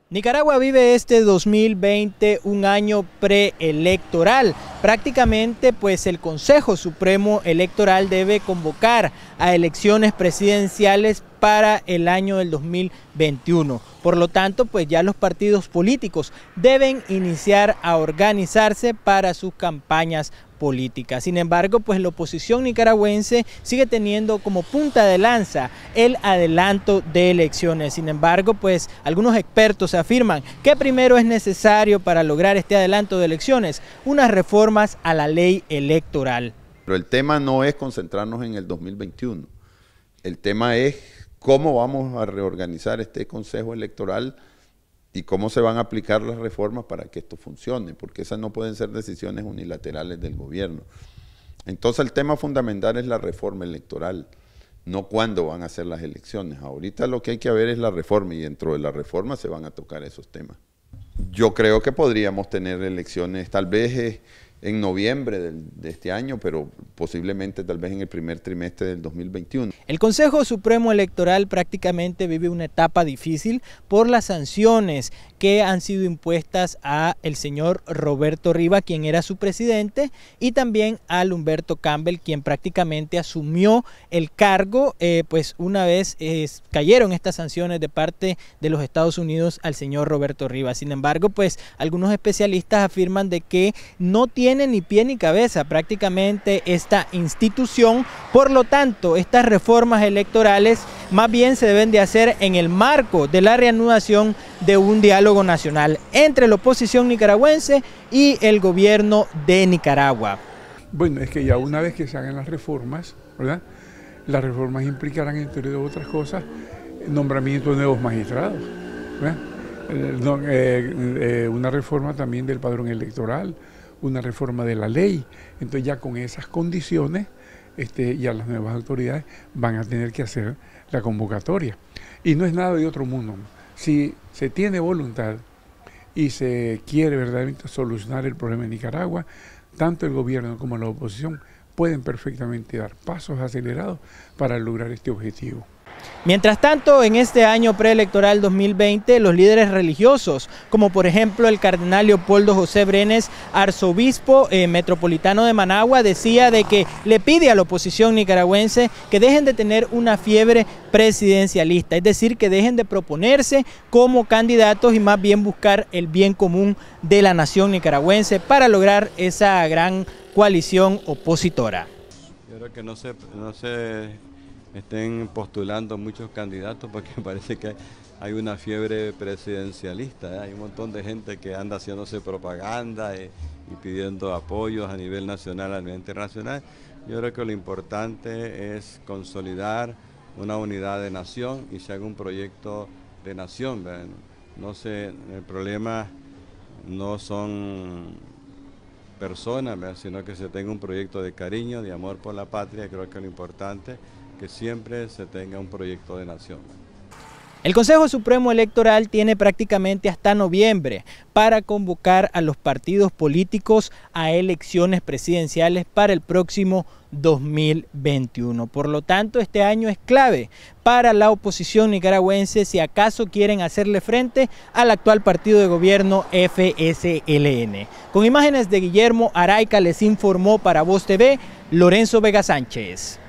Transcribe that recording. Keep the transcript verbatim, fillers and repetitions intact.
Nicaragua vive este dos mil veinte un año preelectoral. Prácticamente pues el Consejo Supremo Electoral debe convocar a elecciones presidenciales para el año del dos mil veintiuno. Por lo tanto, pues ya los partidos políticos deben iniciar a organizarse para sus campañas políticas. Sin embargo, pues la oposición nicaragüense sigue teniendo como punta de lanza el adelanto de elecciones. Sin embargo, pues algunos expertos afirman que primero es necesario para lograr este adelanto de elecciones unas reformas a la ley electoral. Pero el tema no es concentrarnos en el dos mil veintiuno. El tema es cómo vamos a reorganizar este Consejo Electoral y cómo se van a aplicar las reformas para que esto funcione, porque esas no pueden ser decisiones unilaterales del gobierno. Entonces el tema fundamental es la reforma electoral, no cuándo van a ser las elecciones. Ahorita lo que hay que ver es la reforma y dentro de la reforma se van a tocar esos temas. Yo creo que podríamos tener elecciones tal vez eh, en noviembre del, de este año, pero posiblemente tal vez en el primer trimestre del dos mil veintiuno. El Consejo Supremo Electoral prácticamente vive una etapa difícil por las sanciones que han sido impuestas a el señor Roberto Riva, quien era su presidente, y también a Humberto Campbell, quien prácticamente asumió el cargo, eh, pues una vez eh, cayeron estas sanciones de parte de los Estados Unidos al señor Roberto Riva. Sin embargo, pues algunos especialistas afirman de que no tiene ni pie ni cabeza prácticamente esta institución, por lo tanto estas reformas electorales más bien se deben de hacer en el marco de la reanudación de un diálogo nacional entre la oposición nicaragüense y el gobierno de Nicaragua. Bueno, es que ya una vez que se hagan las reformas, ¿verdad? Las reformas implicarán, entre otras cosas, nombramiento de nuevos magistrados, ¿verdad? Eh, eh, una reforma también del padrón electoral, una reforma de la ley. Entonces ya con esas condiciones este, ya las nuevas autoridades van a tener que hacer la convocatoria. Y no es nada de otro mundo. Si se tiene voluntad y se quiere verdaderamente solucionar el problema de Nicaragua, tanto el gobierno como la oposición pueden perfectamente dar pasos acelerados para lograr este objetivo. Mientras tanto, en este año preelectoral dos mil veinte, los líderes religiosos, como por ejemplo el cardenal Leopoldo José Brenes, arzobispo eh, metropolitano de Managua, decía de que le pide a la oposición nicaragüense que dejen de tener una fiebre presidencialista, es decir, que dejen de proponerse como candidatos y más bien buscar el bien común de la nación nicaragüense para lograr esa gran coalición opositora. Yo creo que no se... No se... estén postulando muchos candidatos porque parece que hay una fiebre presidencialista, ¿eh? Hay un montón de gente que anda haciéndose propaganda y, y pidiendo apoyos a nivel nacional, a nivel internacional. Yo creo que lo importante es consolidar una unidad de nación y se haga un proyecto de nación, ¿verdad? No sé, el problema no son personas, ¿verdad? Sino que se tenga un proyecto de cariño, de amor por la patria. Creo que lo importante que siempre se tenga un proyecto de nación. El Consejo Supremo Electoral tiene prácticamente hasta noviembre para convocar a los partidos políticos a elecciones presidenciales para el próximo dos mil veintiuno. Por lo tanto, este año es clave para la oposición nicaragüense si acaso quieren hacerle frente al actual partido de gobierno F S L N. Con imágenes de Guillermo Araica les informó para Voz T V, Lorenzo Vega Sánchez.